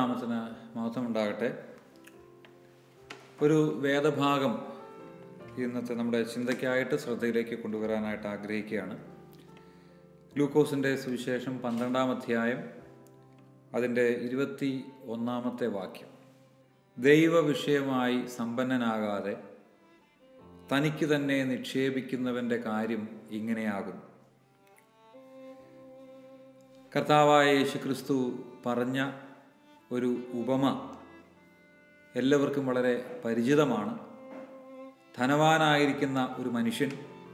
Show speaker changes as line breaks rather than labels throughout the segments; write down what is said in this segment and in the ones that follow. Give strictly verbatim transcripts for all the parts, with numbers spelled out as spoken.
ദൈവനാമത്തിന് മഹത്വമുണ്ടാകട്ടെ. ഒരു വേദഭാഗം ഇന്നത്തെ നമ്മുടെ ചിന്തയ്ക്കായിട്ട് ശ്രദ്ധയിലേക്ക് കൊണ്ടുവരാനായിട്ട് ആഗ്രഹിക്കുകയാണ്. ലൂക്കോസിൻ്റെ സുവിശേഷം പന്ത്രണ്ടാം അധ്യായം അതിൻ്റെ ഇരുപത്തി ഒന്നാമത്തെ വാക്യം. ദൈവവിഷയമായി സമ്പന്നനാകാതെ തനിക്ക് തന്നെ നിക്ഷേപിക്കുന്നവൻ്റെ കാര്യം ഇങ്ങനെയാകുന്നു. കർത്താവായ യേശുക്രിസ്തു പറഞ്ഞ ഒരു ഉപമ എല്ലാവർക്കും വളരെ പരിചിതമാണ്. ധനവാനായിരിക്കുന്ന ഒരു മനുഷ്യൻ,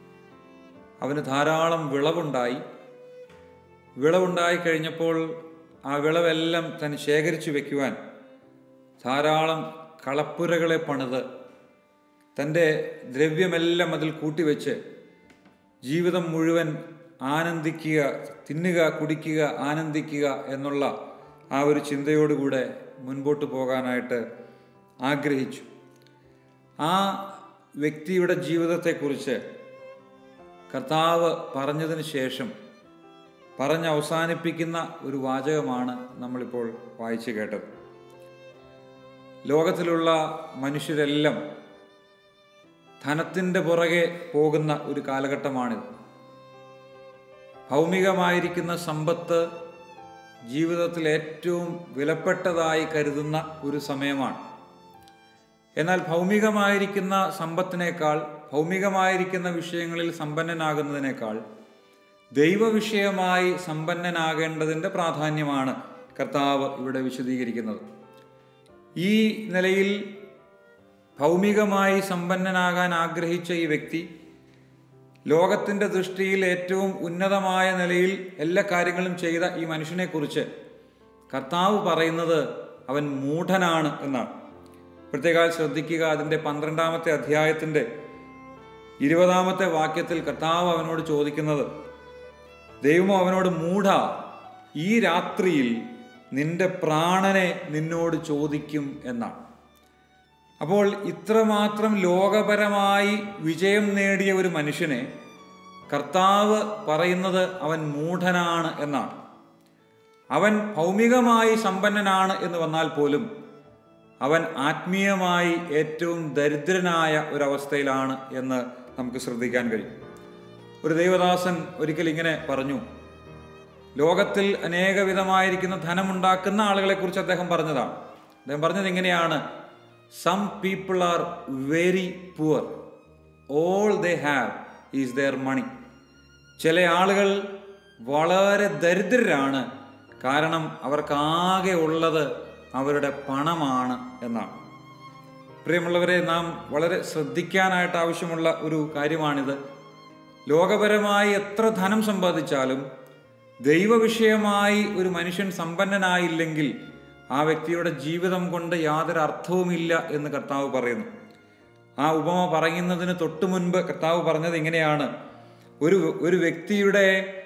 അവന് ധാരാളം വിളവുണ്ടായി. വിളവുണ്ടായി കഴിഞ്ഞപ്പോൾ ആ വിളവെല്ലാം താൻ ശേഖരിച്ചു വയ്ക്കുവാൻ ധാരാളം കളപ്പുരകളെ പണിത് തൻ്റെ ദ്രവ്യമെല്ലാം അതിൽ കൂട്ടിവെച്ച് ജീവിതം മുഴുവൻ ആനന്ദിക്കുക, തിന്നുക, കുടിക്കുക, ആനന്ദിക്കുക എന്നുള്ള ആ ഒരു ചിന്തയോടുകൂടെ മുൻപോട്ട് പോകാനായിട്ട് ആഗ്രഹിച്ചു. ആ വ്യക്തിയുടെ ജീവിതത്തെക്കുറിച്ച് കർത്താവ് പറഞ്ഞതിന് ശേഷം പറഞ്ഞ് അവസാനിപ്പിക്കുന്ന ഒരു വാചകമാണ് നമ്മളിപ്പോൾ വായിച്ചു കേട്ടത്. ലോകത്തിലുള്ള മനുഷ്യരെല്ലാം ധനത്തിൻ്റെ പുറകെ പോകുന്ന ഒരു കാലഘട്ടമാണിത്. ഭൗമികമായിരിക്കുന്ന സമ്പത്ത് ജീവിതത്തിൽ ഏറ്റവും വിലപ്പെട്ടതായി കരുതുന്ന ഒരു സമയമാണ്. എന്നാൽ ഭൗമികമായിരിക്കുന്ന സമ്പത്തിനേക്കാൾ, ഭൗമികമായിരിക്കുന്ന വിഷയങ്ങളിൽ സമ്പന്നനാകുന്നതിനേക്കാൾ ദൈവവിഷയമായി സമ്പന്നനാകേണ്ടതിൻ്റെ പ്രാധാന്യമാണ് കർത്താവ് ഇവിടെ വിശദീകരിക്കുന്നത്. ഈ നിലയിൽ ഭൗമികമായി സമ്പന്നനാകാൻ ആഗ്രഹിച്ച ഈ വ്യക്തി ലോകത്തിൻ്റെ ദൃഷ്ടിയിൽ ഏറ്റവും ഉന്നതമായ നിലയിൽ എല്ലാ കാര്യങ്ങളും ചെയ്ത ഈ മനുഷ്യനെക്കുറിച്ച് കർത്താവ് പറയുന്നത് അവൻ മൂഢനാണ് എന്നാണ്. പ്രത്യേകം ശ്രദ്ധിക്കുക, അതിൻ്റെ പന്ത്രണ്ടാമത്തെ അധ്യായത്തിൻ്റെ ഇരുപതാമത്തെ വാക്യത്തിൽ കർത്താവ് അവനോട് ചോദിക്കുന്നത്, ദൈവമോ അവനോട്, മൂഢ, ഈ രാത്രിയിൽ നിന്റെ പ്രാണനെ നിന്നോട് ചോദിക്കും എന്നാണ്. അപ്പോൾ ഇത്രമാത്രം ലോകപരമായി വിജയം നേടിയ ഒരു മനുഷ്യനെ കർത്താവ് പറയുന്നത് അവൻ മൂഢനാണ് എന്നാണ്. അവൻ ഭൗമികമായി സമ്പന്നനാണ് എന്ന് വന്നാൽ പോലും അവൻ ആത്മീയമായി ഏറ്റവും ദരിദ്രനായ ഒരവസ്ഥയിലാണ് എന്ന് നമുക്ക് ശ്രദ്ധിക്കാൻ കഴിയും. ഒരു ദൈവദാസൻ ഒരിക്കൽ ഇങ്ങനെ പറഞ്ഞു. ലോകത്തിൽ അനേകവിധമായിരിക്കുന്ന ധനമുണ്ടാക്കുന്ന ആളുകളെക്കുറിച്ച് അദ്ദേഹം പറഞ്ഞതാണ്. അദ്ദേഹം പറഞ്ഞത് ഇങ്ങനെയാണ്: Some people are very poor. All they have is their money. ചില ആളുകൾ വളരെ ദരിദ്രരാണ്, കാരണം അവർക്കാകെ ഉള്ളത് അവരുടെ പണമാണ് എന്നാണ്. പ്രിയമുള്ളവരെ, നാം വളരെ ശ്രദ്ധിക്കാനായിട്ട് ആവശ്യമുള്ള ഒരു കാര്യമാണിത്. ലോകപരമായി എത്ര ധനം സമ്പാദിച്ചാലും ദൈവവിഷയമായി ഒരു മനുഷ്യൻ സമ്പന്നനായില്ലെങ്കിൽ ആ വ്യക്തിയുടെ ജീവിതം കൊണ്ട് യാതൊരു അർത്ഥവുമില്ല എന്ന് കർത്താവ് പറയുന്നു. ആ ഉപമ പറയുന്നതിന് തൊട്ടു മുൻപ് കർത്താവ് പറഞ്ഞത് ഇങ്ങനെയാണ്: ഒരു ഒരു വ്യക്തിയുടെ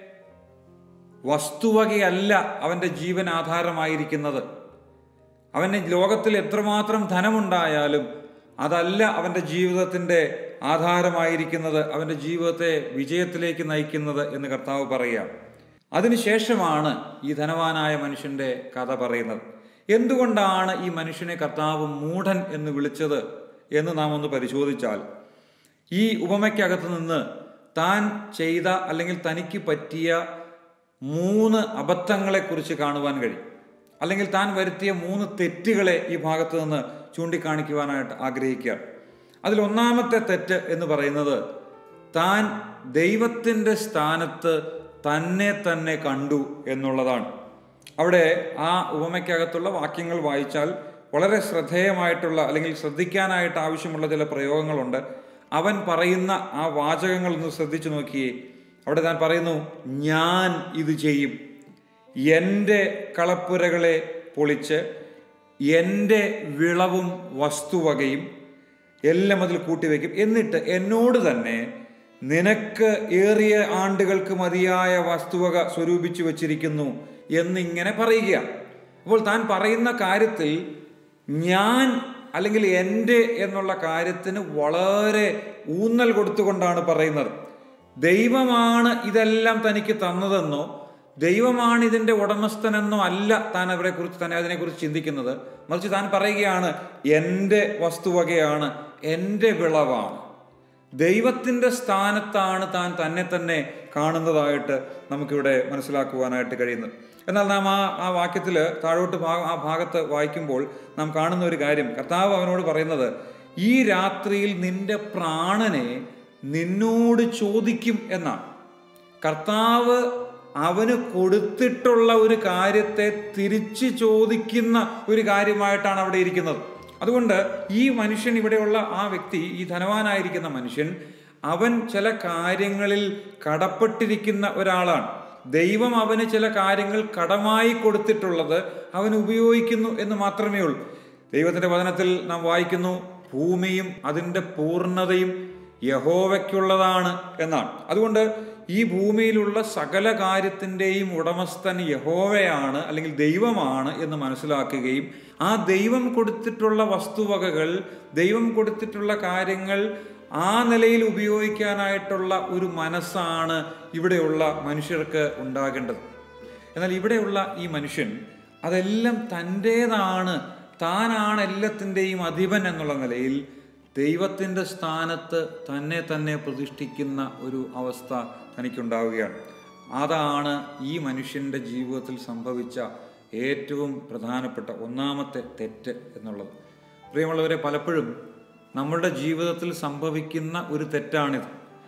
വസ്തുവകയല്ല അവൻ്റെ ജീവൻ ആധാരമായിരിക്കുന്നത്. അവന് ലോകത്തിൽ എത്രമാത്രം ധനമുണ്ടായാലും അതല്ല അവൻ്റെ ജീവിതത്തിൻ്റെ ആധാരമായിരിക്കുന്നത്, അവൻ്റെ ജീവിതത്തെ വിജയത്തിലേക്ക് നയിക്കുന്നത് എന്ന് കർത്താവ് പറയുക. അതിനുശേഷമാണ് ഈ ധനവാനായ മനുഷ്യൻ്റെ കഥ പറയുന്നത്. എന്തുകൊണ്ടാണ് ഈ മനുഷ്യനെ കർത്താവ് മൂഢൻ എന്ന് വിളിച്ചത് എന്ന് നാം ഒന്ന് പരിശോധിച്ചാൽ, ഈ ഉപമയ്ക്കകത്ത് നിന്ന് താൻ ചെയ്ത അല്ലെങ്കിൽ തനിക്ക് പറ്റിയ മൂന്ന് അബദ്ധങ്ങളെക്കുറിച്ച് കാണുവാൻ കഴിയും. അല്ലെങ്കിൽ താൻ വരുത്തിയ മൂന്ന് തെറ്റുകളെ ഈ ഭാഗത്ത് നിന്ന് ചൂണ്ടിക്കാണിക്കുവാനായിട്ട് ആഗ്രഹിക്കുക. അതിൽ ഒന്നാമത്തെ തെറ്റ് എന്ന് പറയുന്നത്, താൻ ദൈവത്തിൻ്റെ സ്ഥാനത്ത് തന്നെ തന്നെ കണ്ടു എന്നുള്ളതാണ്. അവിടെ ആ ഉപമയ്ക്കകത്തുള്ള വാക്യങ്ങൾ വായിച്ചാൽ വളരെ ശ്രദ്ധേയമായിട്ടുള്ള അല്ലെങ്കിൽ ശ്രദ്ധിക്കാനായിട്ട് ആവശ്യമുള്ള ചില പ്രയോഗങ്ങളുണ്ട്. അവൻ പറയുന്ന ആ വാചകങ്ങൾ ഒന്ന് ശ്രദ്ധിച്ചു നോക്കിയേ. അവിടെ താൻ പറയുന്നു, ഞാൻ ഇത് ചെയ്യും, എൻ്റെ കളപ്പുരകളെ പൊളിച്ച് എൻ്റെ വിളവും വസ്തുവകയും എല്ലാം അതിൽ കൂട്ടിവെക്കും, എന്നിട്ട് എന്നോട് തന്നെ നിനക്ക് ഏറിയ ആണ്ടുകൾക്ക് മതിയായ വസ്തുവക സ്വരൂപിച്ചു വച്ചിരിക്കുന്നു എന്നിങ്ങനെ പറയുക. അപ്പോൾ താൻ പറയുന്ന കാര്യത്തിൽ ഞാൻ അല്ലെങ്കിൽ എൻ്റെ എന്നുള്ള കാര്യത്തിന് വളരെ ഊന്നൽ കൊടുത്തുകൊണ്ടാണ് പറയുന്നത്. ദൈവമാണ് ഇതെല്ലാം തനിക്ക് തന്നതെന്നോ ദൈവമാണ് ഇതിൻ്റെ ഉടമസ്ഥനെന്നോ അല്ല താൻ അവരെക്കുറിച്ച് തന്നെ അതിനെക്കുറിച്ച് ചിന്തിക്കുന്നത്. മറിച്ച് താൻ പറയുകയാണ്, എൻ്റെ വസ്തുവകയാണ്, എൻ്റെ വിളവാണ്. ദൈവത്തിൻ്റെ സ്ഥാനത്താണ് താൻ തന്നെ തന്നെ കാണുന്നതായിട്ട് നമുക്കിവിടെ മനസ്സിലാക്കുവാനായിട്ട് കഴിയുന്നത്. എന്നാൽ നാം ആ ആ വാക്യത്തിൽ താഴോട്ട് ഭാഗ ആ ഭാഗത്ത് വായിക്കുമ്പോൾ നാം കാണുന്ന ഒരു കാര്യം, കർത്താവ് അവനോട് പറയുന്നത്, ഈ രാത്രിയിൽ നിന്റെ പ്രാണനെ നിന്നോട് ചോദിക്കും എന്നാണ്. കർത്താവ് അവന് കൊടുത്തിട്ടുള്ള ഒരു കാര്യത്തെ തിരിച്ച് ചോദിക്കുന്ന ഒരു കാര്യമായിട്ടാണ് അവിടെ ഇരിക്കുന്നത്. അതുകൊണ്ട് ഈ മനുഷ്യൻ, ഇവിടെയുള്ള ആ വ്യക്തി, ഈ ധനവാനായിരിക്കുന്ന മനുഷ്യൻ, അവൻ ചില കാര്യങ്ങളിൽ കടപ്പെട്ടിരിക്കുന്ന ഒരാളാണ്. ദൈവം അവന് ചില കാര്യങ്ങൾ കടമായി കൊടുത്തിട്ടുള്ളത് അവൻ ഉപയോഗിക്കുന്നു എന്ന് മാത്രമേ ഉള്ളൂ. ദൈവത്തിൻ്റെ വചനത്തിൽ നാം വായിക്കുന്നു, ഭൂമിയും അതിൻ്റെ പൂർണ്ണതയും യഹോവയ്ക്കുള്ളതാണ് എന്നാണ്. അതുകൊണ്ട് ഈ ഭൂമിയിലുള്ള സകല കാര്യത്തിൻ്റെയും ഉടമസ്ഥൻ യഹോവയാണ്, അല്ലെങ്കിൽ ദൈവമാണ് എന്ന് മനസ്സിലാക്കുകയും ആ ദൈവം കൊടുത്തിട്ടുള്ള വസ്തുവകകൾ, ദൈവം കൊടുത്തിട്ടുള്ള കാര്യങ്ങൾ ആ നിലയിൽ ഉപയോഗിക്കാനായിട്ടുള്ള ഒരു മനസ്സാണ് ഇവിടെയുള്ള മനുഷ്യർക്ക് ഉണ്ടാകേണ്ടത്. എന്നാൽ ഇവിടെയുള്ള ഈ മനുഷ്യൻ അതെല്ലാം തൻ്റേതാണ്, താനാണ് എല്ലാത്തിൻ്റെയും അധിപൻ എന്നുള്ള നിലയിൽ ദൈവത്തിൻ്റെ സ്ഥാനത്ത് തന്നെ തന്നെ പ്രതിഷ്ഠിക്കുന്ന ഒരു അവസ്ഥ തനിക്കുണ്ടാവുകയാണ്. അതാണ് ഈ മനുഷ്യൻ്റെ ജീവിതത്തിൽ സംഭവിച്ച ഏറ്റവും പ്രധാനപ്പെട്ട ഒന്നാമത്തെ തെറ്റ് എന്നുള്ളത്. പ്രിയമുള്ളവരെ, പലപ്പോഴും നമ്മളുടെ ജീവിതത്തിൽ സംഭവിക്കുന്ന ഒരു തെറ്റാണിത്.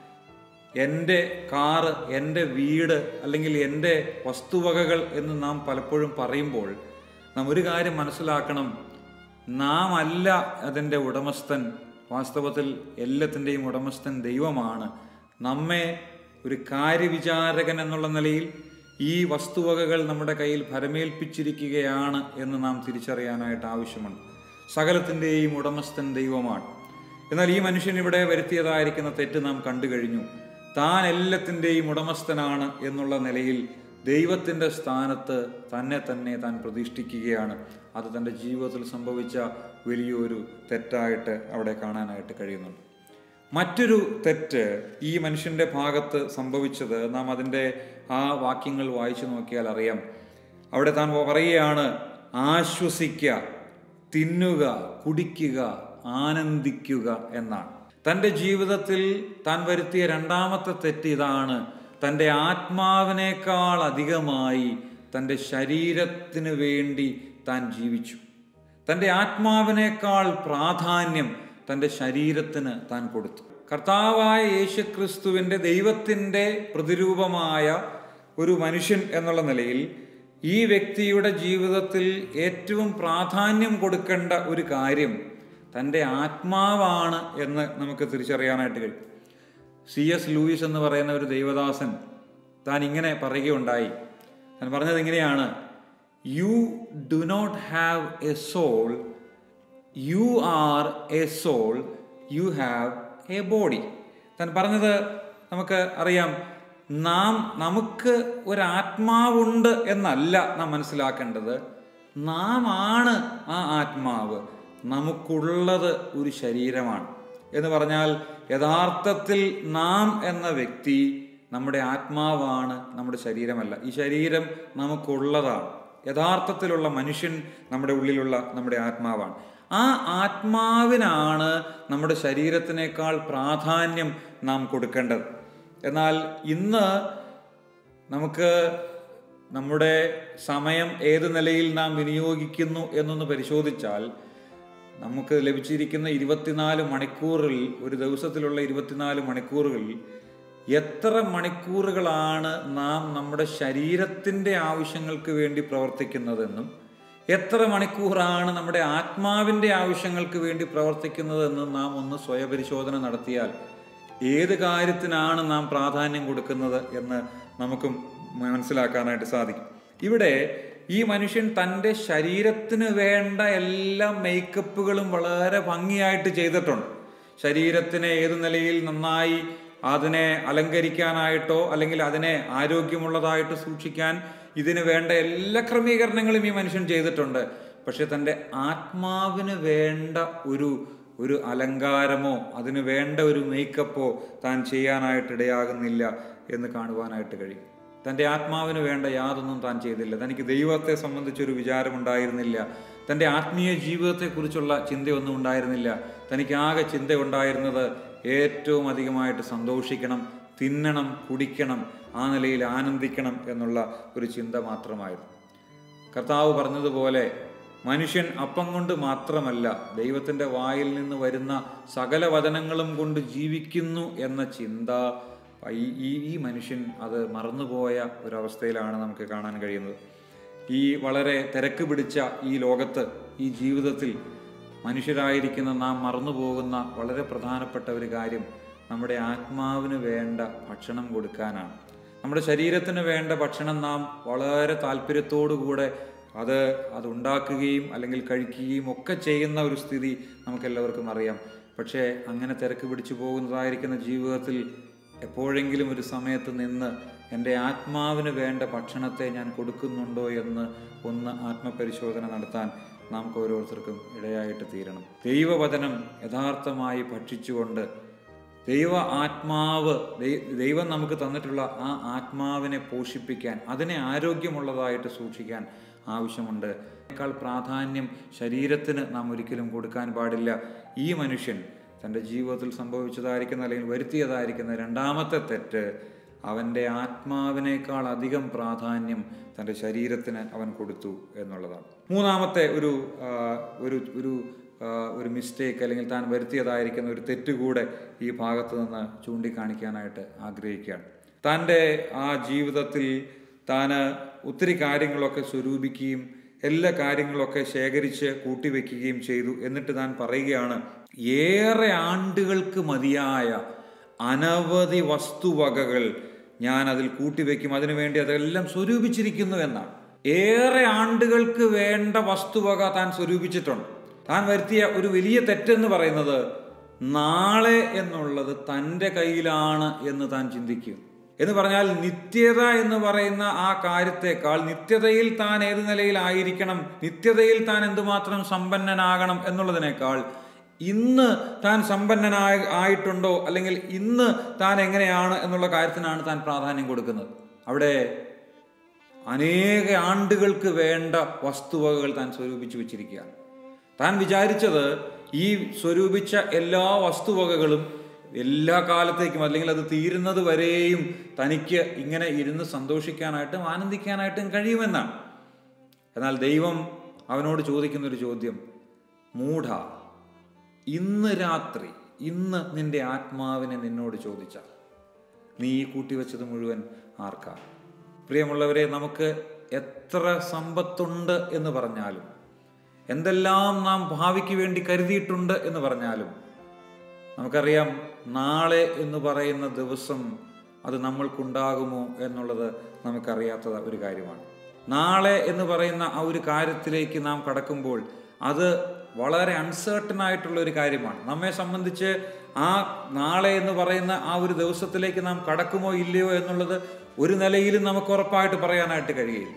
എൻ്റെ കാറ്, എൻ്റെ വീട്, അല്ലെങ്കിൽ എൻ്റെ വസ്തുവകകൾ എന്ന് നാം പലപ്പോഴും പറയുമ്പോൾ നാം ഒരു കാര്യം മനസ്സിലാക്കണം, നാം അല്ല അതിൻ്റെ ഉടമസ്ഥൻ. വാസ്തവത്തിൽ എല്ലാത്തിൻ്റെയും ഉടമസ്ഥൻ ദൈവമാണ്. നമ്മെ ഒരു കാര്യവിചാരകൻ എന്നുള്ള നിലയിൽ ഈ വസ്തുവകകൾ നമ്മുടെ കയ്യിൽ ഭരമേൽപ്പിച്ചിരിക്കുകയാണ് എന്ന് നാം തിരിച്ചറിയാനായിട്ട് ആവശ്യമുണ്ട്. സകലത്തിൻ്റെയും ഉടമസ്ഥൻ ദൈവമാണ്. എന്നാൽ ഈ മനുഷ്യൻ ഇവിടെ വരുത്തിയതായിരിക്കുന്ന തെറ്റ് നാം കണ്ടു കഴിഞ്ഞു. താൻ എല്ലാത്തിൻ്റെയും ഉടമസ്ഥനാണ് എന്നുള്ള നിലയിൽ ദൈവത്തിൻ്റെ സ്ഥാനത്ത് തന്നെ തന്നെ താൻ പ്രതിഷ്ഠിക്കുകയാണ്. അത് തൻ്റെ ജീവിതത്തിൽ സംഭവിച്ച വലിയൊരു തെറ്റായിട്ട് അവിടെ കാണാനായിട്ട് കഴിയുന്നുണ്ട്. മറ്റൊരു തെറ്റ് ഈ മനുഷ്യൻ്റെ ഭാഗത്ത് സംഭവിച്ചത് നാം അതിൻ്റെ ആ വാക്യങ്ങൾ വായിച്ചു നോക്കിയാൽ അറിയാം. അവിടെ താൻ പറയുകയാണ്, ആശ്വസിക്കുക, തിന്നുക, കുടിക്കുക, ആനന്ദിക്കുക എന്നാണ്. തൻ്റെ ജീവിതത്തിൽ താൻ വരുത്തിയ രണ്ടാമത്തെ തെറ്റ് ഇതാണ്. തൻ്റെ ആത്മാവിനേക്കാൾ അധികമായി തൻ്റെ ശരീരത്തിന് വേണ്ടി താൻ ജീവിച്ചു. തൻ്റെ ആത്മാവിനേക്കാൾ പ്രാധാന്യം തൻ്റെ ശരീരത്തിന് താൻ കൊടുത്തു. കർത്താവായ യേശുക്രിസ്തുവിൻ്റെ, ദൈവത്തിൻ്റെ പ്രതിരൂപമായ ഒരു മനുഷ്യൻ എന്നുള്ള നിലയിൽ ഈ വ്യക്തിയുടെ ജീവിതത്തിൽ ഏറ്റവും പ്രാധാന്യം കൊടുക്കേണ്ട ഒരു കാര്യം തൻ്റെ ആത്മാവാണ് എന്ന് നമുക്ക് തിരിച്ചറിയാനായിട്ട് കഴിയും. സി എസ് ലൂയിസ് എന്ന് പറയുന്ന ഒരു ദൈവദാസൻ താൻ ഇങ്ങനെ പറയുകയുണ്ടായി. താൻ പറഞ്ഞത് ഇങ്ങനെയാണ്, you do not have a soul, you are a soul, you have a body. താൻ പറഞ്ഞത് നമുക്ക് അറിയാം, നാം നമുക്ക് ഒരാത്മാവുണ്ട് എന്നല്ല നാം മനസ്സിലാക്കേണ്ടത്, നാം ആണ് ആ ആത്മാവ്, നമുക്കുള്ളത് ഒരു ശരീരമാണ് എന്ന് പറഞ്ഞാൽ യഥാർത്ഥത്തിൽ നാം എന്ന വ്യക്തി നമ്മുടെ ആത്മാവാണ്, നമ്മുടെ ശരീരമല്ല. ഈ ശരീരം നമുക്കുള്ളതാണ്. യഥാർത്ഥത്തിലുള്ള മനുഷ്യൻ നമ്മുടെ ഉള്ളിലുള്ള നമ്മുടെ ആത്മാവാണ്. ആ ആത്മാവിനാണ് നമ്മുടെ ശരീരത്തിനേക്കാൾ പ്രാധാന്യം നാം കൊടുക്കേണ്ടത്. എന്നാൽ ഇന്ന് നമുക്ക് നമ്മുടെ സമയം ഏത് നിലയിൽ നാം വിനിയോഗിക്കുന്നു എന്നൊന്ന് പരിശോധിച്ചാൽ നമുക്ക് ലഭിച്ചിരിക്കുന്ന ഇരുപത്തിനാല് മണിക്കൂറിൽ, ഒരു ദിവസത്തിലുള്ള ഇരുപത്തിനാല് മണിക്കൂറുകളിൽ എത്ര മണിക്കൂറുകളാണ് നാം നമ്മുടെ ശരീരത്തിൻ്റെ ആവശ്യങ്ങൾക്ക് വേണ്ടി പ്രവർത്തിക്കുന്നതെന്നും എത്ര മണിക്കൂറാണ് നമ്മുടെ ആത്മാവിൻ്റെ ആവശ്യങ്ങൾക്ക് വേണ്ടി പ്രവർത്തിക്കുന്നതെന്നും നാം ഒന്ന് സ്വയപരിശോധന നടത്തിയാൽ ഏത് കാര്യത്തിനാണ് നാം പ്രാധാന്യം കൊടുക്കുന്നത് എന്ന് നമുക്ക് മനസ്സിലാക്കാനായിട്ട് സാധിക്കും. ഇവിടെ ഈ മനുഷ്യൻ തൻ്റെ ശരീരത്തിന് വേണ്ട എല്ലാ മേക്കപ്പുകളും വളരെ ഭംഗിയായിട്ട് ചെയ്തിട്ടുണ്ട്. ശരീരത്തിനെ ഏതു നിലയിൽ നന്നായി അതിനെ അലങ്കരിക്കാനായിട്ടോ അല്ലെങ്കിൽ അതിനെ ആരോഗ്യമുള്ളതായിട്ട് സൂക്ഷിക്കാൻ ഇതിന് വേണ്ട എല്ലാ ക്രമീകരണങ്ങളും ഈ മനുഷ്യൻ ചെയ്തിട്ടുണ്ട്. പക്ഷെ തൻ്റെ ആത്മാവിന് വേണ്ട ഒരു ഒരു അലങ്കാരമോ അതിന് വേണ്ട ഒരു മേക്കപ്പോ താൻ ചെയ്യാനായിട്ട് ഇടയാകുന്നില്ല എന്ന് കാണുവാനായിട്ട് കഴിയും. തൻ്റെ ആത്മാവിന് വേണ്ട യാതൊന്നും താൻ ചെയ്തില്ല. തനിക്ക് ദൈവത്തെ സംബന്ധിച്ചൊരു വിചാരമുണ്ടായിരുന്നില്ല. തൻ്റെ ആത്മീയ ജീവിതത്തെക്കുറിച്ചുള്ള ചിന്തയൊന്നും ഉണ്ടായിരുന്നില്ല. തനിക്ക് ആകെ ചിന്ത ഉണ്ടായിരുന്നത് ഏറ്റവും അധികമായിട്ട് സന്തോഷിക്കണം, തിന്നണം, കുടിക്കണം, ആ നിലയിൽ ആനന്ദിക്കണം എന്നുള്ള ഒരു ചിന്ത മാത്രമായിരുന്നു. കർത്താവ് പറഞ്ഞതുപോലെ മനുഷ്യൻ അപ്പം കൊണ്ട് മാത്രമല്ല ദൈവത്തിൻ്റെ വായിൽ നിന്ന് വരുന്ന സകല വചനങ്ങളും കൊണ്ട് ജീവിക്കുന്നു എന്ന ചിന്ത ഈ ഈ മനുഷ്യൻ അത് മറന്നുപോയ ഒരവസ്ഥയിലാണ് നമുക്ക് കാണാൻ കഴിയുന്നത്. ഈ വളരെ തിരക്ക് പിടിച്ച ഈ ലോകത്ത്, ഈ ജീവിതത്തിൽ മനുഷ്യരായിരിക്കുന്ന നാം മറന്നുപോകുന്ന വളരെ പ്രധാനപ്പെട്ട ഒരു കാര്യം നമ്മുടെ ആത്മാവിന് വേണ്ട ഭക്ഷണം കൊടുക്കാനാണ്. നമ്മുടെ ശരീരത്തിന് വേണ്ട ഭക്ഷണം നാം വളരെ താല്പര്യത്തോടുകൂടെ അത് അതുണ്ടാക്കുകയും അല്ലെങ്കിൽ കഴിക്കുകയും ഒക്കെ ചെയ്യുന്ന ഒരു സ്ഥിതി നമുക്കെല്ലാവർക്കും അറിയാം. പക്ഷേ അങ്ങനെ തിരക്ക് പിടിച്ചു പോകുന്നതായിരിക്കുന്ന ജീവിതത്തിൽ എപ്പോഴെങ്കിലും ഒരു സമയത്ത് നിന്ന് എൻ്റെ ആത്മാവിന് വേണ്ട ഭക്ഷണത്തെ ഞാൻ കൊടുക്കുന്നുണ്ടോ എന്ന് ഒന്ന് ആത്മപരിശോധന നടത്താൻ നമുക്ക് ഓരോരുത്തർക്കും ഇടയായിട്ട് തീരണം. ദൈവവചനം യഥാർത്ഥമായി ഭക്ഷിച്ചുകൊണ്ട് ദൈവ ആത്മാവ് ദൈവം നമുക്ക് തന്നിട്ടുള്ള ആ ആത്മാവിനെ പോഷിപ്പിക്കാൻ, അതിനെ ആരോഗ്യമുള്ളതായിട്ട് സൂക്ഷിക്കാൻ ആവശ്യമുണ്ട്. അതിനേക്കാൾ പ്രാധാന്യം ശരീരത്തിന് നാം ഒരിക്കലും കൊടുക്കാൻ പാടില്ല. ഈ മനുഷ്യൻ തൻ്റെ ജീവിതത്തിൽ സംഭവിച്ചതായിരിക്കുന്ന അല്ലെങ്കിൽ വരുത്തിയതായിരിക്കുന്ന രണ്ടാമത്തെ തെറ്റ്, അവൻ്റെ ആത്മാവിനേക്കാൾ അധികം പ്രാധാന്യം തൻ്റെ ശരീരത്തിന് അവൻ കൊടുത്തു എന്നുള്ളതാണ്. മൂന്നാമത്തെ ഒരു ഒരു ഒരു ഒരു മിസ്റ്റേക്ക് അല്ലെങ്കിൽ താൻ വരുത്തിയതായിരിക്കുന്ന ഒരു തെറ്റുകൂടെ ഈ ഭാഗത്ത് നിന്ന് ചൂണ്ടിക്കാണിക്കാനായിട്ട് ആഗ്രഹിക്കുകയാണ്. തൻ്റെ ആ ജീവിതത്തിൽ താൻ ഒത്തിരി കാര്യങ്ങളൊക്കെ സ്വരൂപിക്കുകയും എല്ലാ കാര്യങ്ങളൊക്കെ ശേഖരിച്ച് കൂട്ടിവെക്കുകയും ചെയ്തു. എന്നിട്ട് താൻ പറയുകയാണ്, ഏറെ ആണ്ടുകൾക്ക് മതിയായ അനവധി വസ്തുവകകൾ ഞാൻ അതിൽ കൂട്ടിവെക്കും, അതിനുവേണ്ടി അതെല്ലാം സ്വരൂപിച്ചിരിക്കുന്നു എന്നാണ്. ഏറെ ആണ്ടുകൾക്ക് വേണ്ട വസ്തുവക താൻ സ്വരൂപിച്ചിട്ടുണ്ട്. താൻ വരുത്തിയ ഒരു വലിയ തെറ്റെന്ന് പറയുന്നത് നാളെ എന്നുള്ളത് തൻ്റെ കയ്യിലാണ് എന്ന് താൻ ചിന്തിക്കും. എന്ന് പറഞ്ഞാൽ നിത്യത എന്ന് പറയുന്ന ആ കാര്യത്തെക്കാൾ നിത്യതയിൽ താൻ ഏത് നിലയിലായിരിക്കണം, നിത്യതയിൽ താൻ എന്തുമാത്രം സമ്പന്നനാകണം എന്നുള്ളതിനേക്കാൾ ഇന്ന് താൻ സമ്പന്നനായി ആയിട്ടുണ്ടോ അല്ലെങ്കിൽ ഇന്ന് താൻ എങ്ങനെയാണ് എന്നുള്ള കാര്യത്തിനാണ് താൻ പ്രാധാന്യം കൊടുക്കുന്നത്. അവിടെ അനേക ആണ്ടുകൾക്ക് വേണ്ട വസ്തുവകകൾ താൻ സ്വരൂപിച്ചു വെച്ചിരിക്കുകയാണ്. താൻ വിചാരിച്ചത് ഈ സ്വരൂപിച്ച എല്ലാ വസ്തുവകകളും എല്ലാ കാലത്തേക്കും അല്ലെങ്കിൽ അത് തീരുന്നത് വരെയും തനിക്ക് ഇങ്ങനെ ഇരുന്ന് സന്തോഷിക്കാനായിട്ടും ആനന്ദിക്കാനായിട്ടും കഴിയുമെന്നാണ്. എന്നാൽ ദൈവം അവനോട് ചോദിക്കുന്നൊരു ചോദ്യം, മൂഢ, ഇന്ന് രാത്രി ഇന്ന് നിന്റെ ആത്മാവിനെ നിന്നോട് ചോദിച്ചാൽ നീ കൂട്ടിവെച്ചത് മുഴുവൻ ആർക്കാ? പ്രിയമുള്ളവരെ, നമുക്ക് എത്ര സമ്പത്തുണ്ട് എന്ന് പറഞ്ഞാലും, എന്തെല്ലാം നാം ഭാവിക്ക് വേണ്ടി കരുതിയിട്ടുണ്ട് എന്ന് പറഞ്ഞാലും, നമുക്കറിയാം നാളെ എന്ന് പറയുന്ന ദിവസം അത് നമ്മൾക്കുണ്ടാകുമോ എന്നുള്ളത് നമുക്കറിയാത്ത ഒരു കാര്യമാണ്. നാളെ എന്ന് പറയുന്ന ആ ഒരു കാര്യത്തിലേക്ക് നാം കടക്കുമ്പോൾ അത് വളരെ അൺസർട്ടൺ ആയിട്ടുള്ള ഒരു കാര്യമാണ്. നമ്മെ സംബന്ധിച്ച് ആ നാളെ എന്ന് പറയുന്ന ആ ഒരു ദിവസത്തിലേക്ക് നാം കടക്കുമോ ഇല്ലയോ എന്നുള്ളത് ഒരു നിലയിലും നമുക്ക് ഉറപ്പായിട്ട് പറയാനായിട്ട് കഴിയില്ല.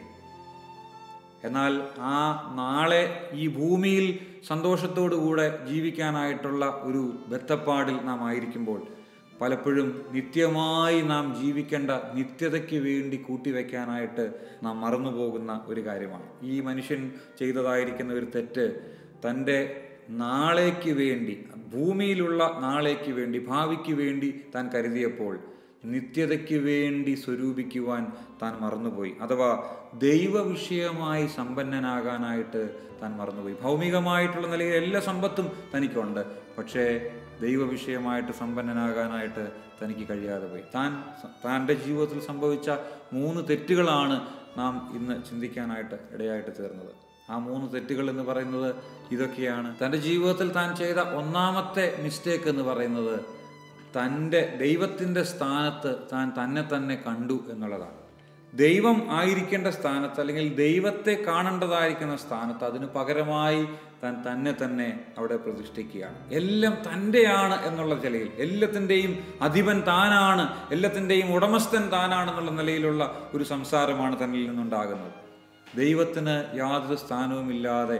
എന്നാൽ ആ നാളെ ഈ ഭൂമിയിൽ സന്തോഷത്തോടുകൂടെ ജീവിക്കാനായിട്ടുള്ള ഒരു ബദ്ധപ്പാടിൽ നാം ആയിരിക്കുമ്പോൾ പലപ്പോഴും നിത്യമായി നാം ജീവിക്കേണ്ട നിത്യതയ്ക്ക് വേണ്ടി കൂട്ടിവെക്കാനായിട്ട് നാം മറന്നുപോകുന്ന ഒരു കാര്യമാണ്. ഈ മനുഷ്യൻ ചെയ്തതായിരിക്കുന്ന ഒരു തെറ്റ്, തൻ്റെ നാളേക്ക് വേണ്ടി, ഭൂമിയിലുള്ള നാളേക്ക് വേണ്ടി, ഭാവിക്ക് വേണ്ടി താൻ കരുതിയപ്പോൾ നിത്യതയ്ക്ക് വേണ്ടി സ്വരൂപിക്കുവാൻ താൻ മറന്നുപോയി. അഥവാ ദൈവവിഷയമായി സമ്പന്നനാകാനായിട്ട് താൻ മറന്നുപോയി. ഭൗമികമായിട്ടുള്ള നിലയിൽ എല്ലാ സമ്പത്തും തനിക്കുണ്ട്, പക്ഷേ ദൈവവിഷയമായിട്ട് സമ്പന്നനാകാനായിട്ട് തനിക്ക് കഴിയാതെ പോയി. താൻ തൻ്റെ ജീവിതത്തിൽ സംഭവിച്ച മൂന്ന് തെറ്റുകളാണ് നാം ഇന്ന് ചിന്തിക്കാനായിട്ട് ഇടയായിട്ട് തീർന്നത്. ആ മൂന്ന് തെറ്റുകൾ എന്ന് പറയുന്നത് ഇതൊക്കെയാണ്. തൻ്റെ ജീവിതത്തിൽ താൻ ചെയ്ത ഒന്നാമത്തെ മിസ്റ്റേക്ക് എന്ന് പറയുന്നത് തൻ്റെ ദൈവത്തിൻ്റെ സ്ഥാനത്ത് താൻ തന്നെ തന്നെ കണ്ടു എന്നുള്ളതാണ്. ദൈവം ആയിരിക്കേണ്ട സ്ഥാനത്ത് അല്ലെങ്കിൽ ദൈവത്തെ കാണേണ്ടതായിരിക്കുന്ന സ്ഥാനത്ത് അതിന് പകരമായി താൻ തന്നെ തന്നെ അവിടെ പ്രതിഷ്ഠിക്കുകയാണ്. എല്ലാം തൻ്റെയാണ് എന്നുള്ള നിലയിൽ, എല്ലാത്തിൻ്റെയും അധിപൻ താനാണ്, എല്ലാത്തിൻ്റെയും ഉടമസ്ഥൻ താനാണെന്നുള്ള നിലയിലുള്ള ഒരു സംസാരമാണ് തന്നിൽ നിന്നുണ്ടാകുന്നത്. ദൈവത്തിന് യാതൊരു സ്ഥാനവുമില്ലാതെ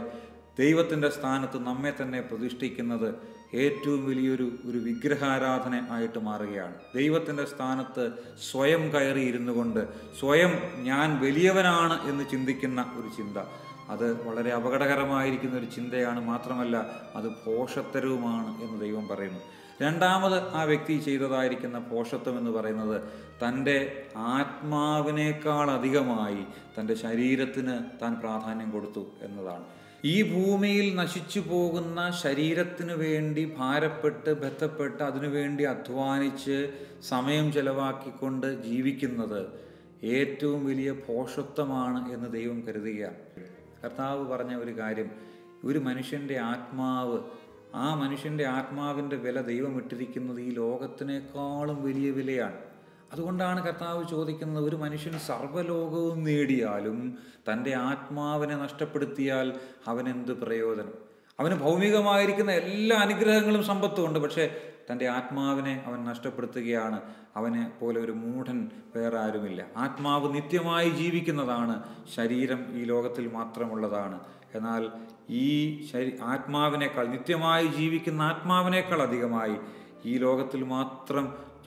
ദൈവത്തിൻ്റെ സ്ഥാനത്ത് നമ്മെ തന്നെ പ്രതിഷ്ഠിക്കുന്നത് ഏറ്റവും വലിയൊരു ഒരു വിഗ്രഹാരാധന ആയിട്ട് മാറുകയാണ്. ദൈവത്തിൻ്റെ സ്ഥാനത്ത് സ്വയം കയറി ഇരുന്നു കൊണ്ട് സ്വയം ഞാൻ വലിയവനാണ് എന്ന് ചിന്തിക്കുന്ന ഒരു ചിന്ത, അത് വളരെ അപകടകരമായിരിക്കുന്ന ഒരു ചിന്തയാണ്. മാത്രമല്ല അത് ഭോഷത്തരവുമാണ് എന്ന് ദൈവം പറയുന്നു. രണ്ടാമത് ആ വ്യക്തി ചെയ്തതായിരിക്കുന്ന ഭോഷത്വം എന്ന് പറയുന്നത് തൻ്റെ ആത്മാവിനേക്കാൾ അധികമായി തൻ്റെ ശരീരത്തിന് താൻ പ്രാധാന്യം കൊടുത്തു എന്നതാണ്. ഈ ഭൂമിയിൽ നശിച്ചു പോകുന്ന ശരീരത്തിനു വേണ്ടി ഭാരപ്പെട്ട് ബന്ധപ്പെട്ട് അതിനുവേണ്ടി അധ്വാനിച്ച് സമയം ചെലവാക്കിക്കൊണ്ട് ജീവിക്കുന്നത് ഏറ്റവും വലിയ ഭോഷത്വമാണ് എന്ന് ദൈവം കരുതുകയാണ്. കർത്താവ് പറഞ്ഞ ഒരു കാര്യം, ഒരു മനുഷ്യൻ്റെ ആത്മാവ്, ആ മനുഷ്യൻ്റെ ആത്മാവിൻ്റെ വില ദൈവം ഇട്ടിരിക്കുന്നത് ഈ ലോകത്തിനേക്കാളും വലിയ വിലയാണ്. അതുകൊണ്ടാണ് കർത്താവ് ചോദിക്കുന്നത്, ഒരു മനുഷ്യൻ സർവ്വലോകവും നേടിയാലും തൻ്റെ ആത്മാവിനെ നഷ്ടപ്പെടുത്തിയാൽ അവനെന്ത് പ്രയോജനം? അവന് ഭൗമികമായിരിക്കുന്ന എല്ലാ അനുഗ്രഹങ്ങളും സമ്പത്തും ഉണ്ട്, പക്ഷേ തൻ്റെ ആത്മാവിനെ അവൻ നഷ്ടപ്പെടുത്തുകയാണ്. അവനെ പോലെ ഒരു മൂഢൻ വേറെ ആരുമില്ല. ആത്മാവ് നിത്യമായി ജീവിക്കുന്നതാണ്, ശരീരം ഈ ലോകത്തിൽ മാത്രമുള്ളതാണ്. എന്നാൽ ഈ ശരീ ആത്മാവിനേക്കാൾ, നിത്യമായി ജീവിക്കുന്ന ആത്മാവിനേക്കാൾ അധികമായി ഈ ലോകത്തിൽ മാത്രം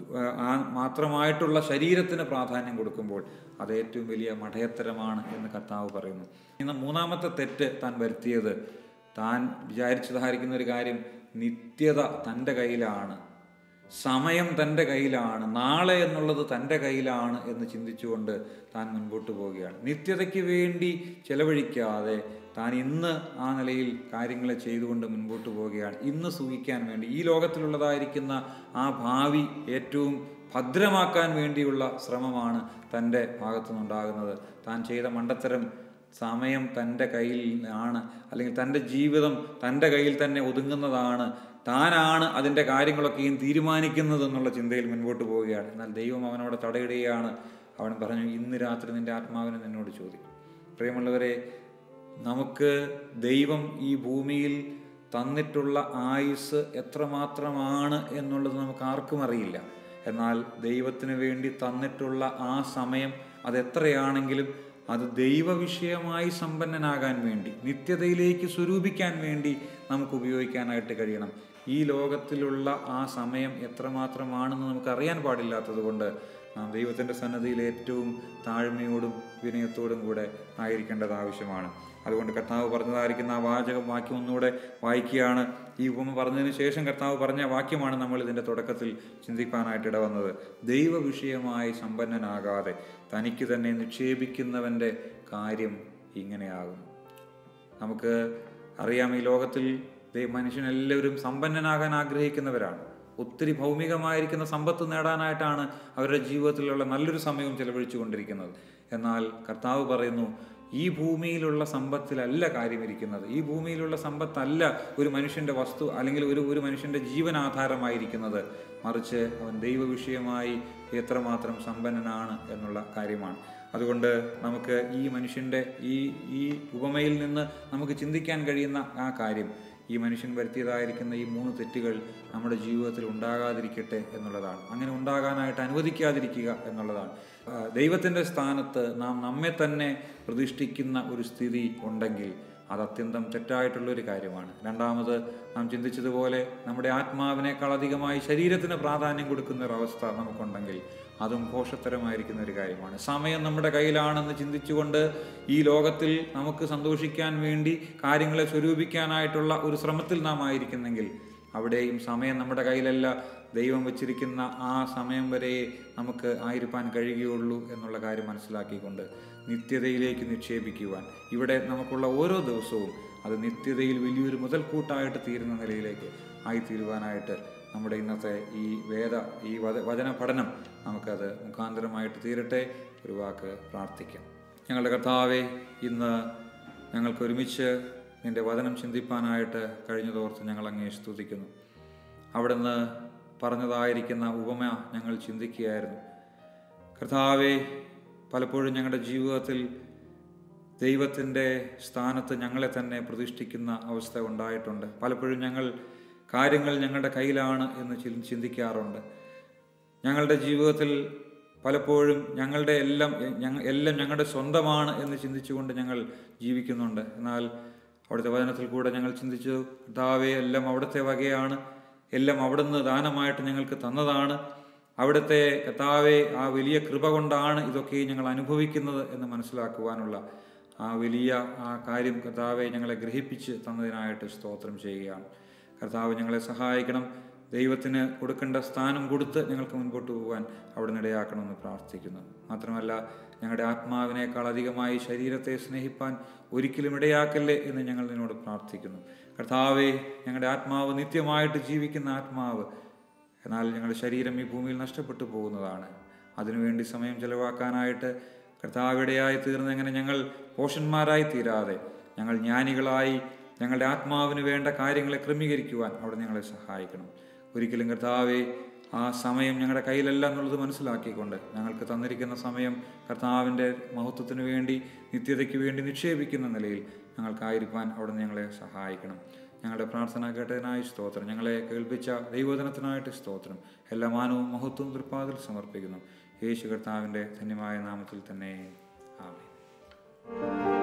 മാത്രമായിട്ടുള്ള ശരീരത്തിന് പ്രാധാന്യം കൊടുക്കുമ്പോൾ അത് ഏറ്റവും വലിയ മഠയത്തരമാണ് എന്ന് കർത്താവ് പറയുന്നു. ഇന്ന് മൂന്നാമത്തെ തെറ്റ് താൻ വരുത്തിയത്, താൻ വിചാരിച്ചതായിരിക്കുന്ന ഒരു കാര്യം, നിത്യത തൻ്റെ കയ്യിലാണ്, സമയം തൻ്റെ കയ്യിലാണ്, നാളെ എന്നുള്ളത് തൻ്റെ കയ്യിലാണ് എന്ന് ചിന്തിച്ചുകൊണ്ട് താൻ മുൻപോട്ട് പോവുകയാണ്. നിത്യതയ്ക്ക് വേണ്ടി ചെലവഴിക്കാതെ താൻ ഇന്ന് ആ നിലയിൽ കാര്യങ്ങളെ ചെയ്തുകൊണ്ട് മുൻപോട്ട് പോവുകയാണ്. ഇന്ന് സുഖിക്കാൻ വേണ്ടി, ഈ ലോകത്തിലുള്ളതായിരിക്കുന്ന ആ ഭാവി ഏറ്റവും ഭദ്രമാക്കാൻ വേണ്ടിയുള്ള ശ്രമമാണ് തൻ്റെ ഭാഗത്തു നിന്നുണ്ടാകുന്നത്. താൻ ചെയ്ത മണ്ടത്തരം, സമയം തൻ്റെ കയ്യിൽ ആണ്, അല്ലെങ്കിൽ തൻ്റെ ജീവിതം തൻ്റെ കയ്യിൽ തന്നെ ഒതുങ്ങുന്നതാണ്, താനാണ് അതിൻ്റെ കാര്യങ്ങളൊക്കെയും തീരുമാനിക്കുന്നത് എന്നുള്ള ചിന്തയിൽ മുൻപോട്ട് പോവുകയാണ്. എന്നാൽ ദൈവം അവനോട് തടയിടുകയാണ്. അവൻ പറഞ്ഞു, ഇന്ന് രാത്രി നിൻ്റെ ആത്മാവിനെ നിന്നോട് ചോദിക്കും. പ്രിയമുള്ളവരെ, നമുക്ക് ദൈവം ഈ ഭൂമിയിൽ തന്നിട്ടുള്ള ആയുസ് എത്രമാത്രമാണ് എന്നുള്ളത് നമുക്ക് ആർക്കും അറിയില്ല. എന്നാൽ ദൈവത്തിന് വേണ്ടി തന്നിട്ടുള്ള ആ സമയം അതെത്രയാണെങ്കിലും അത് ദൈവവിഷയമായി സമ്പന്നനാകാൻ വേണ്ടി, നിത്യതയിലേക്ക് സ്വരൂപിക്കാൻ വേണ്ടി നമുക്ക് ഉപയോഗിക്കാനായിട്ട് കഴിയണം. ഈ ലോകത്തിലുള്ള ആ സമയം എത്രമാത്രമാണെന്ന് നമുക്ക് അറിയാൻ പാടില്ലാത്തത് കൊണ്ട് നാം ദൈവത്തിൻ്റെ സന്നദ്ധിയിൽ ഏറ്റവും താഴ്മയോടും വിനയത്തോടും കൂടെ ആയിരിക്കേണ്ടത് ആവശ്യമാണ്. അതുകൊണ്ട് കർത്താവ് പറഞ്ഞതായിരിക്കുന്ന ആ വാചകം വാക്യം ഒന്നുകൂടെ വായിക്കുകയാണ്. ഈ ഉപമ പറഞ്ഞതിന് ശേഷം കർത്താവ് പറഞ്ഞ വാക്യമാണ് നമ്മൾ ഇതിൻ്റെ തുടക്കത്തിൽ ചിന്തിക്കാനായിട്ട് ഇടവന്നത്. ദൈവവിഷയമായി സമ്പന്നനാകാതെ തനിക്ക് തന്നെ നിക്ഷേപിക്കുന്നവൻ്റെ കാര്യം ഇങ്ങനെയാകും. നമുക്ക് അറിയാം, ഈ ലോകത്തിൽ മനുഷ്യനെല്ലാവരും സമ്പന്നനാകാൻ ആഗ്രഹിക്കുന്നവരാണ്. ഒത്തിരി ഭൗമികമായിരിക്കുന്ന സമ്പത്ത് നേടാനായിട്ടാണ് അവരുടെ ജീവിതത്തിലുള്ള നല്ലൊരു സമയവും ചെലവഴിച്ചു കൊണ്ടിരിക്കുന്നത്. എന്നാൽ കർത്താവ് പറയുന്നു, ഈ ഭൂമിയിലുള്ള സമ്പത്തിലല്ല കാര്യമിരിക്കുന്നത്. ഈ ഭൂമിയിലുള്ള സമ്പത്തല്ല ഒരു മനുഷ്യൻ്റെ വസ്തു അല്ലെങ്കിൽ ഒരു ഒരു മനുഷ്യൻ്റെ ജീവനാധാരമായിരിക്കുന്നത്. മറിച്ച് അവൻ ദൈവവിഷയമായി എത്രമാത്രം സമ്പന്നനാണ് എന്നുള്ള കാര്യമാണ്. അതുകൊണ്ട് നമുക്ക് ഈ മനുഷ്യൻ്റെ ഈ ഈ ഉപമയിൽ നിന്ന് നമുക്ക് ചിന്തിക്കാൻ കഴിയുന്ന ആ കാര്യം, ഈ മനുഷ്യൻ വരുത്തിയതായിരിക്കുന്ന ഈ മൂന്ന് തെറ്റുകൾ നമ്മുടെ ജീവിതത്തിൽ ഉണ്ടാകാതിരിക്കട്ടെ എന്നുള്ളതാണ്. അങ്ങനെ ഉണ്ടാകാനായിട്ട് അനുവദിക്കാതിരിക്കുക എന്നുള്ളതാണ്. ദൈവത്തിൻ്റെ സ്ഥാനത്ത് നാം നമ്മെ തന്നെ പ്രതിഷ്ഠിക്കുന്ന ഒരു സ്ഥിതി ഉണ്ടെങ്കിൽ അത് അത്യന്തം തെറ്റായിട്ടുള്ളൊരു കാര്യമാണ്. രണ്ടാമത് നാം ചിന്തിച്ചതുപോലെ നമ്മുടെ ആത്മാവിനേക്കാൾ അധികമായി ശരീരത്തിന് പ്രാധാന്യം കൊടുക്കുന്ന ഒരവസ്ഥ നമുക്കുണ്ടെങ്കിൽ അതും ഭോഷത്തരമായിരിക്കുന്ന ഒരു കാര്യമാണ്. സമയം നമ്മുടെ കയ്യിലാണെന്ന് ചിന്തിച്ചുകൊണ്ട് ഈ ലോകത്തിൽ നമുക്ക് സന്തോഷിക്കാൻ വേണ്ടി കാര്യങ്ങളെ സ്വരൂപിക്കാനായിട്ടുള്ള ഒരു ശ്രമത്തിൽ നാം ആയിരിക്കുന്നെങ്കിൽ അവിടെയും സമയം നമ്മുടെ കയ്യിലല്ല, ദൈവം വച്ചിരിക്കുന്ന ആ സമയം വരെ നമുക്ക് ആയിരിക്കാൻ കഴിയുകയുള്ളൂ എന്നുള്ള കാര്യം മനസ്സിലാക്കിക്കൊണ്ട് നിത്യതയിലേക്ക് നിക്ഷേപിക്കുവാൻ, ഇവിടെ നമുക്കുള്ള ഓരോ ദിവസവും അത് നിത്യതയിൽ വലിയൊരു മുതൽക്കൂട്ടായിട്ട് തീരുന്ന നിലയിലേക്ക് ആയിത്തീരുവാനായിട്ട് നമ്മുടെ ഇന്നത്തെ ഈ വേദ ഈ വചന പഠനം നമുക്കത് മുഖാന്തരമായിട്ട് തീരട്ടെ. ഒരു വാക്ക് പ്രാർത്ഥിക്കാം. ഞങ്ങളുടെ കർത്താവേ, ഇന്ന് ഞങ്ങൾക്ക് ഒരുമിച്ച് നിൻ്റെ വചനം ചിന്തിപ്പാനായിട്ട് കഴിഞ്ഞതോർത്ത് ഞങ്ങൾ അങ്ങേ സ്തുതിക്കുന്നു. അവിടുന്ന് പറഞ്ഞതായിരിക്കുന്ന ഉപമ ഞങ്ങൾ ചിന്തിക്കുകയായിരുന്നു. കർത്താവേ, പലപ്പോഴും ഞങ്ങളുടെ ജീവിതത്തിൽ ദൈവത്തിൻ്റെ സ്ഥാനത്ത് ഞങ്ങളെ തന്നെ പ്രതിഷ്ഠിക്കുന്ന അവസ്ഥ ഉണ്ടായിട്ടുണ്ട്. പലപ്പോഴും ഞങ്ങൾ കാര്യങ്ങൾ ഞങ്ങളുടെ കയ്യിലാണ് എന്ന് ചിന്തിക്കാറുണ്ട്. ഞങ്ങളുടെ ജീവിതത്തിൽ പലപ്പോഴും ഞങ്ങളുടെ എല്ലാം എല്ലാം ഞങ്ങളുടെ സ്വന്തമാണ് എന്ന് ചിന്തിച്ചുകൊണ്ട് ഞങ്ങൾ ജീവിക്കുന്നുണ്ട്. എന്നാൽ അവിടുത്തെ വചനത്തിൽ കൂടെ ഞങ്ങൾ ചിന്തിച്ചു, കർത്താവേ, എല്ലാം അവിടുത്തെ വകയാണ്, എല്ലാം അവിടുന്ന് ദാനമായിട്ട് ഞങ്ങൾക്ക് തന്നതാണ്. അവിടുത്തെ കർത്താവേ, ആ വലിയ കൃപ കൊണ്ടാണ് ഇതൊക്കെ ഞങ്ങൾ അനുഭവിക്കുന്നത് എന്ന് മനസ്സിലാക്കുവാനുള്ള ആ വലിയ ആ കാര്യം കർത്താവെ ഞങ്ങളെ ഗ്രഹിപ്പിച്ച് തന്നതിനായിട്ട് സ്തോത്രം ചെയ്യുകയാണ്. കർത്താവ് ഞങ്ങളെ സഹായിക്കണം. ദൈവത്തിന് കൊടുക്കേണ്ട സ്ഥാനം കൊടുത്ത് ഞങ്ങൾക്ക് മുൻപോട്ട് പോകാൻ അവിടുന്ന് ഇടയാക്കണമെന്ന് പ്രാർത്ഥിക്കുന്നു. മാത്രമല്ല, ഞങ്ങളുടെ ആത്മാവിനേക്കാൾ അധികമായി ശരീരത്തെ സ്നേഹിപ്പാൻ ഒരിക്കലും ഇടയാക്കല്ലേ എന്ന് ഞങ്ങൾ നിന്നോട് പ്രാർത്ഥിക്കുന്നു. കർത്താവെ, ഞങ്ങളുടെ ആത്മാവ് നിത്യമായിട്ട് ജീവിക്കുന്ന ആത്മാവ്, എന്നാൽ ഞങ്ങളുടെ ശരീരം ഈ ഭൂമിയിൽ നഷ്ടപ്പെട്ടു പോകുന്നതാണ്. അതിനുവേണ്ടി സമയം ചെലവാക്കാനായിട്ട് കർത്താവിടെയായി തീർന്നെങ്ങനെ ഞങ്ങൾ പോഷന്മാരായി തീരാതെ ഞങ്ങൾ ജ്ഞാനികളായി ഞങ്ങളുടെ ആത്മാവിന് വേണ്ട കാര്യങ്ങളെ ക്രമീകരിക്കുവാൻ അവിടെ ഞങ്ങളെ സഹായിക്കണം. ഒരിക്കലും കർത്താവെ, ആ സമയം ഞങ്ങളുടെ കയ്യിലല്ല എന്നുള്ളത് മനസ്സിലാക്കിക്കൊണ്ട് ഞങ്ങൾക്ക് തന്നിരിക്കുന്ന സമയം കർത്താവിൻ്റെ മഹത്വത്തിന് വേണ്ടി, നിത്യതയ്ക്ക് വേണ്ടി നിക്ഷേപിക്കുന്ന നിലയിൽ ഞങ്ങൾക്കായിരിക്കാൻ അവിടെ ഞങ്ങളെ സഹായിക്കണം. ഞങ്ങളുടെ പ്രാർത്ഥന കേട്ടതിനായി സ്തോത്രം. ഞങ്ങളെ കേൾപ്പിച്ച ദൈവവചനത്തിനായിട്ട് സ്തോത്രം. എല്ലാ മാനവും മഹത്വവും തൃപ്പാതിൽ സമർപ്പിക്കുന്നു. യേശു കർത്താവിൻ്റെ ധന്യമായ നാമത്തിൽ തന്നെ. ആമേൻ.